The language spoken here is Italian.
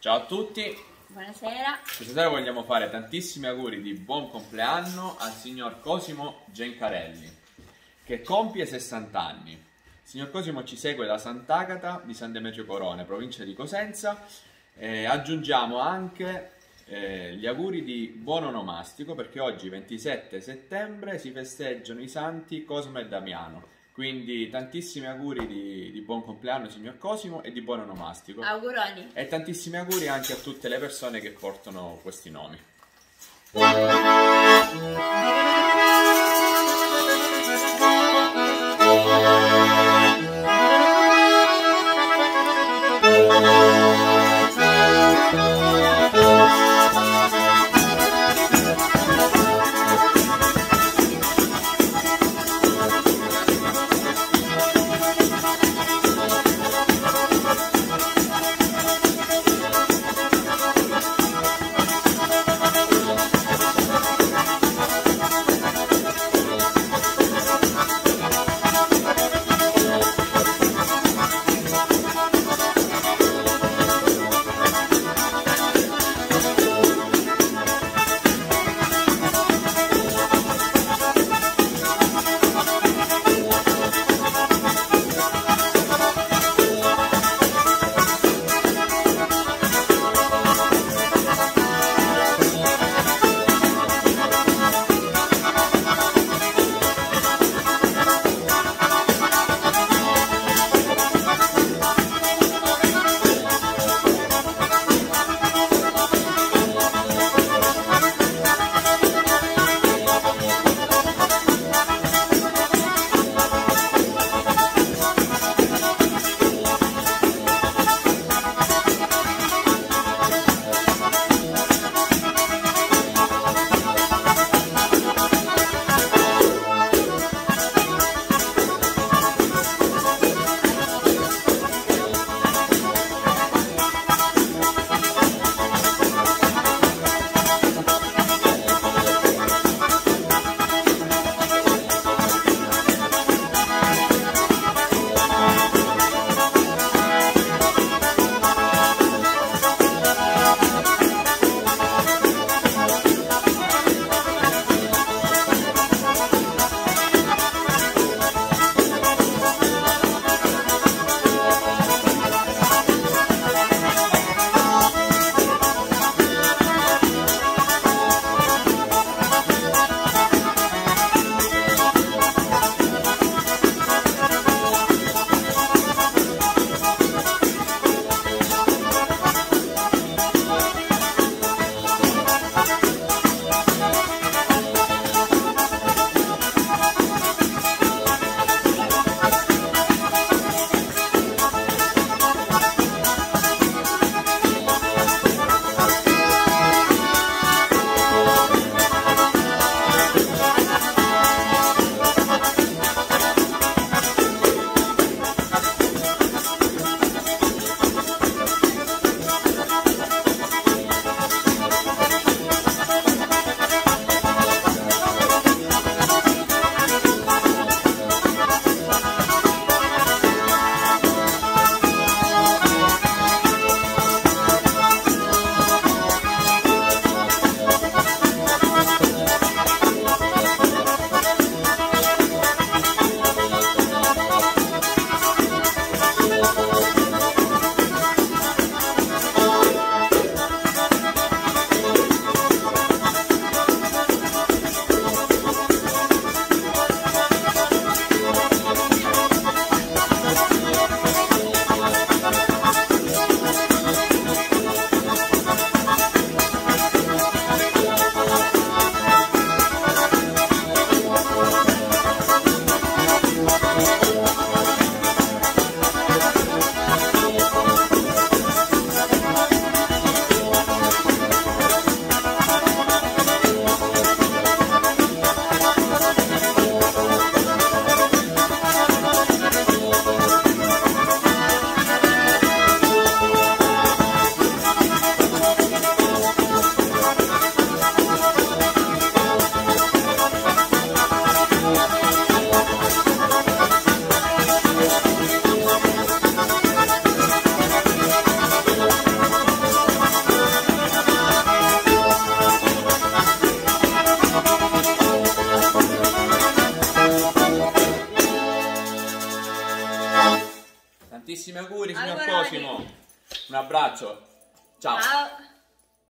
Ciao a tutti, Buonasera. questa sera vogliamo fare tantissimi auguri di buon compleanno al signor Cosimo Gencarelli, che compie 60 anni. Il signor Cosimo ci segue da Sant'Agata di San Demetrio Corone, provincia di Cosenza. Aggiungiamo anche gli auguri di buon onomastico, perché oggi 27 settembre si festeggiano i santi Cosmo e Damiano. Quindi tantissimi auguri di buon compleanno signor Cosimo e di buon onomastico. Auguroni. E tantissimi auguri anche a tutte le persone che portano questi nomi. Tantissimi auguri, signor Auguroni. Cosimo. Un abbraccio. Ciao. Ciao.